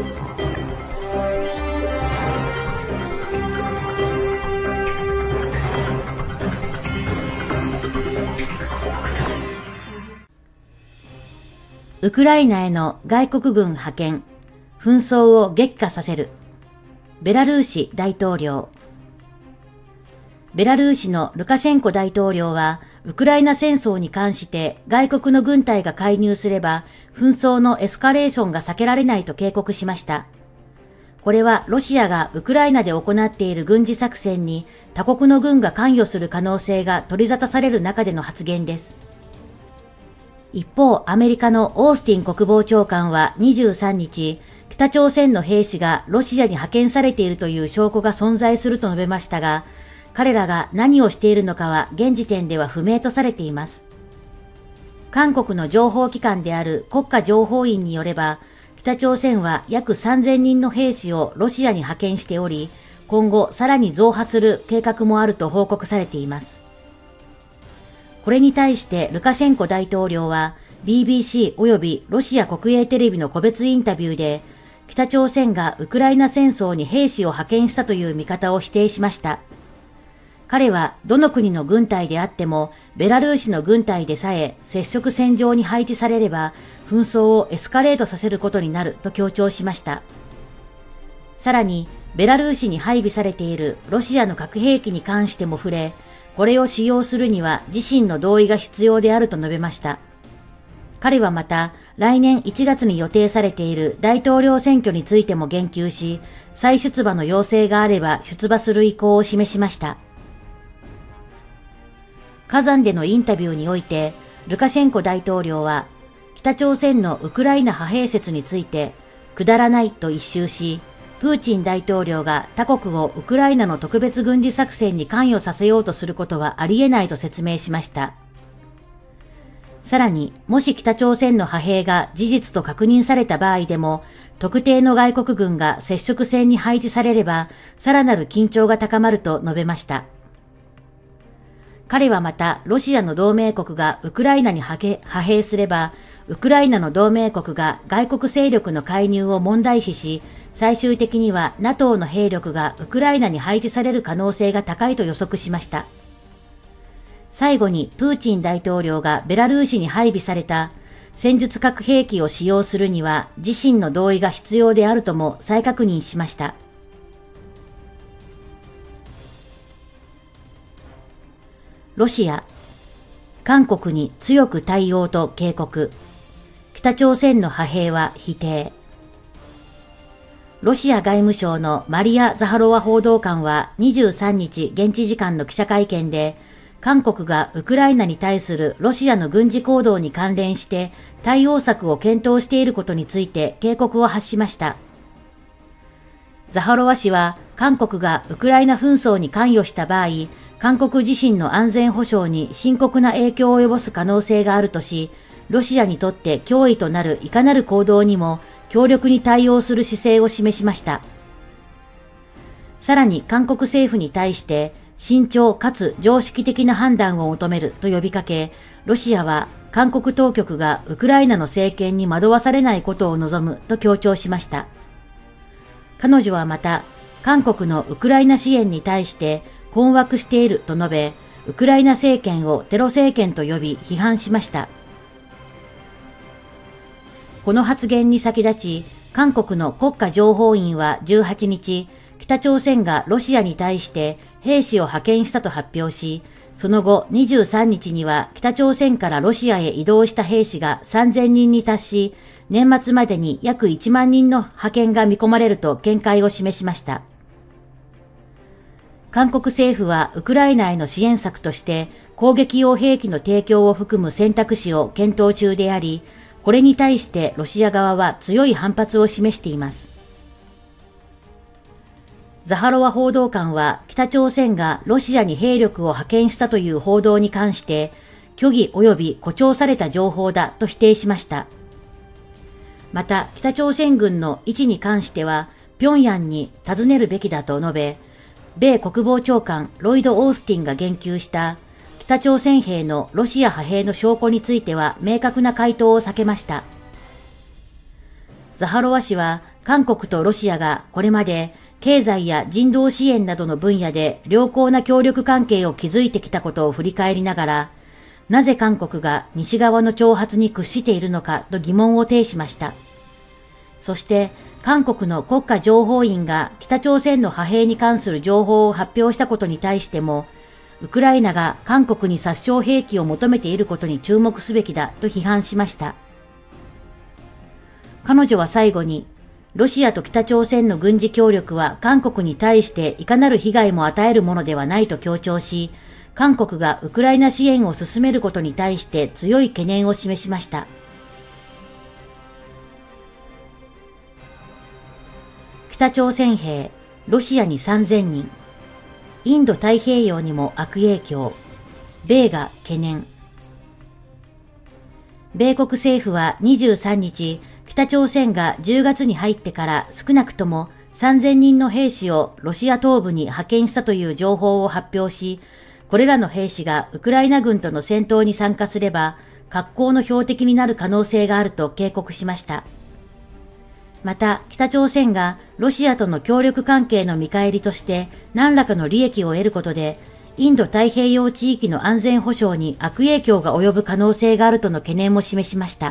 ウクライナへの外国軍派遣、紛争を激化させる。ベラルーシ大統領。ベラルーシのルカシェンコ大統領は、ウクライナ戦争に関して外国の軍隊が介入すれば、紛争のエスカレーションが避けられないと警告しました。これはロシアがウクライナで行っている軍事作戦に他国の軍が関与する可能性が取り沙汰される中での発言です。一方、アメリカのオースティン国防長官は23日、北朝鮮の兵士がロシアに派遣されているという証拠が存在すると述べましたが、彼らが何をしているのかは現時点では不明とされています。韓国の情報機関である国家情報院によれば、北朝鮮は約3000人の兵士をロシアに派遣しており、今後さらに増派する計画もあると報告されています。これに対してルカシェンコ大統領は BBC 及びロシア国営テレビの個別インタビューで、北朝鮮がウクライナ戦争に兵士を派遣したという見方を否定しました。彼はどの国の軍隊であってもベラルーシの軍隊でさえ接触線上に配置されれば紛争をエスカレートさせることになると強調しました。さらにベラルーシに配備されているロシアの核兵器に関しても触れ、これを使用するには自身の同意が必要であると述べました。彼はまた、来年1月に予定されている大統領選挙についても言及し、再出馬の要請があれば出馬する意向を示しました。カザンでのインタビューにおいて、ルカシェンコ大統領は、北朝鮮のウクライナ派兵説について、くだらないと一蹴し、プーチン大統領が他国をウクライナの特別軍事作戦に関与させようとすることはありえないと説明しました。さらに、もし北朝鮮の派兵が事実と確認された場合でも、特定の外国軍が接触線に配置されれば、さらなる緊張が高まると述べました。彼はまた、ロシアの同盟国がウクライナに派兵すれば、ウクライナの同盟国が外国勢力の介入を問題視し、最終的には NATO の兵力がウクライナに配置される可能性が高いと予測しました。最後にプーチン大統領がベラルーシに配備された戦術核兵器を使用するには自身の同意が必要であるとも再確認しました。ロシア、韓国に強く対応と警告。北朝鮮の派兵は否定。ロシア外務省のマリア・ザハロワ報道官は23日現地時間の記者会見で、韓国がウクライナに対するロシアの軍事行動に関連して対応策を検討していることについて警告を発しました。ザハロワ氏は韓国がウクライナ紛争に関与した場合、韓国自身の安全保障に深刻な影響を及ぼす可能性があるとし、ロシアにとって脅威となるいかなる行動にも強力に対応する姿勢を示しました。さらに韓国政府に対して慎重かつ常識的な判断を求めると呼びかけ、ロシアは韓国当局がウクライナの政権に惑わされないことを望むと強調しました。彼女はまた、韓国のウクライナ支援に対して困惑していると述べ、ウクライナ政権をテロ政権と呼び批判しました。この発言に先立ち、韓国の国家情報院は18日、北朝鮮がロシアに対して兵士を派遣したと発表し、その後23日には北朝鮮からロシアへ移動した兵士が3000人に達し、年末までに約1万人の派遣が見込まれると見解を示しました。韓国政府はウクライナへの支援策として攻撃用兵器の提供を含む選択肢を検討中であり、これに対してロシア側は強い反発を示しています。ザハロワ報道官は北朝鮮がロシアに兵力を派遣したという報道に関して虚偽及び誇張された情報だと否定しました。また北朝鮮軍の位置に関しては平壌に尋ねるべきだと述べ、米国防長官ロイド・オースティンが言及した北朝鮮兵のロシア派兵の証拠については明確な回答を避けました。ザハロワ氏は韓国とロシアがこれまで経済や人道支援などの分野で良好な協力関係を築いてきたことを振り返りながら、なぜ韓国が西側の挑発に屈しているのかと疑問を呈しました。そして、韓国の国家情報院が北朝鮮の派兵に関する情報を発表したことに対しても、ウクライナが韓国に殺傷兵器を求めていることに注目すべきだと批判しました。彼女は最後に、ロシアと北朝鮮の軍事協力は韓国に対していかなる被害も与えるものではないと強調し、韓国がウクライナ支援を進めることに対して強い懸念を示しました。北朝鮮兵、ロシアに3000人。インド太平洋にも悪影響。米が懸念。米国政府は23日、北朝鮮が10月に入ってから少なくとも3000人の兵士をロシア東部に派遣したという情報を発表し、これらの兵士がウクライナ軍との戦闘に参加すれば、格好の標的になる可能性があると警告しました。また、北朝鮮がロシアとの協力関係の見返りとして何らかの利益を得ることで、インド太平洋地域の安全保障に悪影響が及ぶ可能性があるとの懸念も示しました。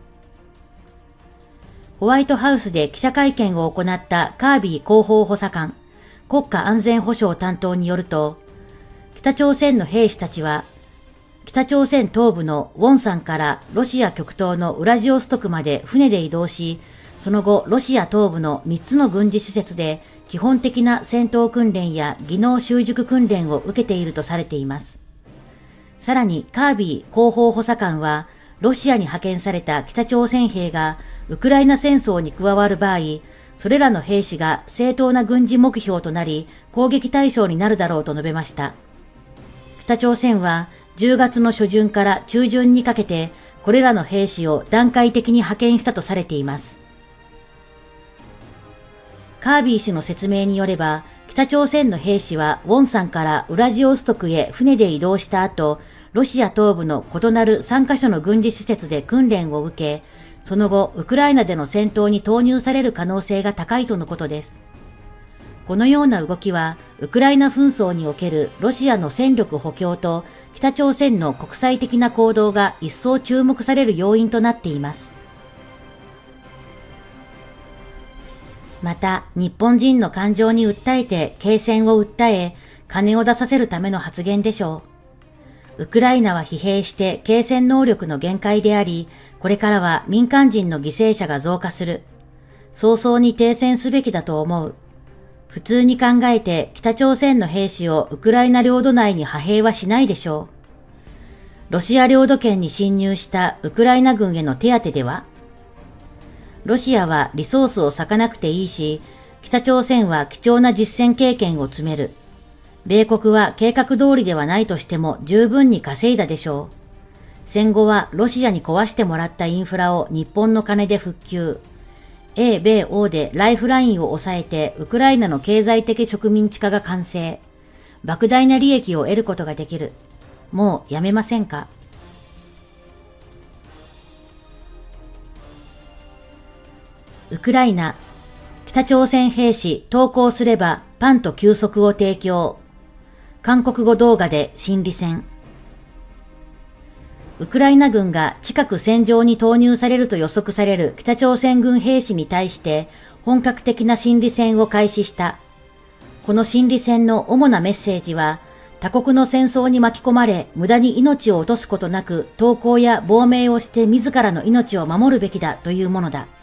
ホワイトハウスで記者会見を行ったカービー広報補佐官、国家安全保障担当によると、北朝鮮の兵士たちは、北朝鮮東部のウォンサンからロシア極東のウラジオストクまで船で移動し、その後、ロシア東部の3つの軍事施設で基本的な戦闘訓練や技能習熟訓練を受けているとされています。さらに、カービー広報補佐官は、ロシアに派遣された北朝鮮兵がウクライナ戦争に加わる場合、それらの兵士が正当な軍事目標となり、攻撃対象になるだろうと述べました。北朝鮮は10月の初旬から中旬にかけて、これらの兵士を段階的に派遣したとされています。カービー氏の説明によれば、北朝鮮の兵士はウォンサンからウラジオストクへ船で移動した後、ロシア東部の異なる3カ所の軍事施設で訓練を受け、その後、ウクライナでの戦闘に投入される可能性が高いとのことです。このような動きは、ウクライナ紛争におけるロシアの戦力補強と北朝鮮の国際的な行動が一層注目される要因となっています。また、日本人の感情に訴えて継戦を訴え、金を出させるための発言でしょう。ウクライナは疲弊して継戦能力の限界であり、これからは民間人の犠牲者が増加する。早々に停戦すべきだと思う。普通に考えて北朝鮮の兵士をウクライナ領土内に派兵はしないでしょう。ロシア領土圏に侵入したウクライナ軍への手当では？ロシアはリソースを割かなくていいし、北朝鮮は貴重な実戦経験を積める。米国は計画通りではないとしても十分に稼いだでしょう。戦後はロシアに壊してもらったインフラを日本の金で復旧。英米欧でライフラインを抑えてウクライナの経済的植民地化が完成。莫大な利益を得ることができる。もうやめませんか？ウクライナ、北朝鮮兵士投降すればパンと休息を提供。韓国語動画で心理戦。ウクライナ軍が近く戦場に投入されると予測される北朝鮮軍兵士に対して本格的な心理戦を開始した。この心理戦の主なメッセージは、他国の戦争に巻き込まれ無駄に命を落とすことなく投降や亡命をして自らの命を守るべきだというものだ。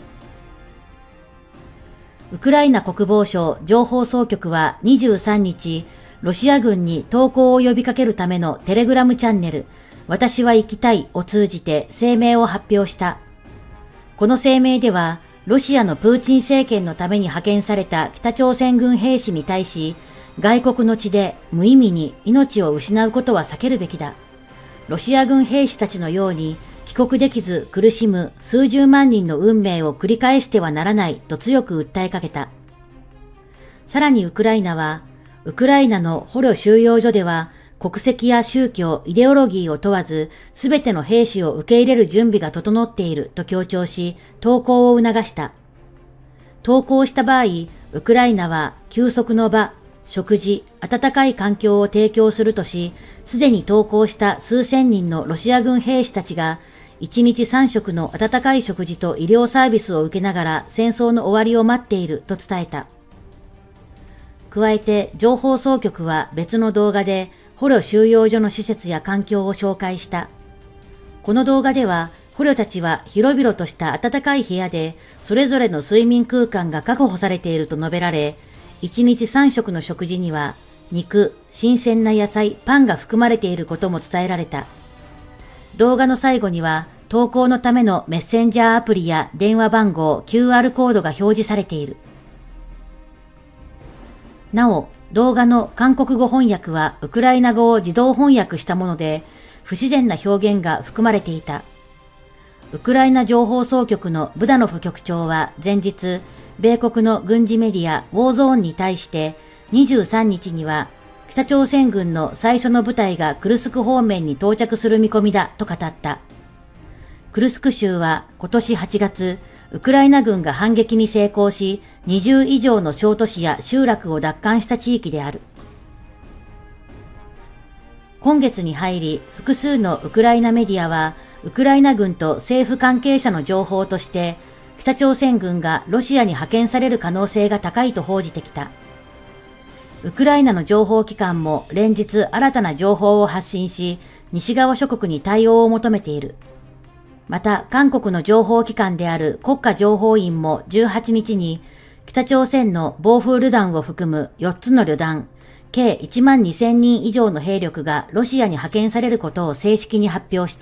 ウクライナ国防省情報総局は23日、ロシア軍に投降を呼びかけるためのテレグラムチャンネル、私は生きたいを通じて声明を発表した。この声明では、ロシアのプーチン政権のために派遣された北朝鮮軍兵士に対し、外国の地で無意味に命を失うことは避けるべきだ。ロシア軍兵士たちのように、帰国できず苦しむ数十万人の運命を繰り返してはならないと強く訴えかけた。さらにウクライナは、ウクライナの捕虜収容所では国籍や宗教、イデオロギーを問わず、すべての兵士を受け入れる準備が整っていると強調し、投降を促した。 投降した場合、ウクライナは休息の場、食事、暖かい環境を提供するとし、すでに投降した数千人のロシア軍兵士たちが、1日3食の温かい食事と医療サービスを受けながら戦争の終わりを待っていると伝えた。加えて、情報総局は別の動画で捕虜収容所の施設や環境を紹介した。この動画では、捕虜たちは広々とした暖かい部屋で、それぞれの睡眠空間が確保されていると述べられ、1日3食の食事には、肉、新鮮な野菜、パンが含まれていることも伝えられた。動画の最後には、投稿のためのメッセンジャーアプリや電話番号、QR コードが表示されている。なお、動画の韓国語翻訳はウクライナ語を自動翻訳したもので、不自然な表現が含まれていた。ウクライナ情報総局のブダノフ局長は前日、米国の軍事メディアウォーゾーンに対して23日には北朝鮮軍の最初の部隊がクルスク方面に到着する見込みだと語った。クルスク州は今年8月、ウクライナ軍が反撃に成功し、20以上の小都市や集落を奪還した地域である。今月に入り、複数のウクライナメディアは、ウクライナ軍と政府関係者の情報として、北朝鮮軍がロシアに派遣される可能性が高いと報じてきた。ウクライナの情報機関も連日新たな情報を発信し、西側諸国に対応を求めている。また、韓国の情報機関である国家情報院も18日に、北朝鮮の防空旅団を含む4つの旅団、計1万2000人以上の兵力がロシアに派遣されることを正式に発表した。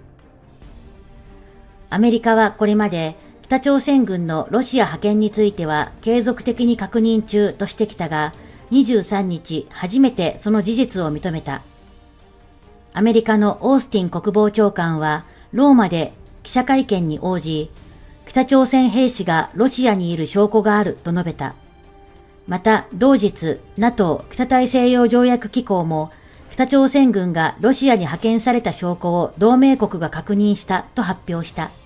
アメリカはこれまで、北朝鮮軍のロシア派遣については継続的に確認中としてきたが、23日初めてその事実を認めた。アメリカのオースティン国防長官はローマで記者会見に応じ、北朝鮮兵士がロシアにいる証拠があると述べた。また同日 NATO 北大西洋条約機構も北朝鮮軍がロシアに派遣された証拠を同盟国が確認したと発表した。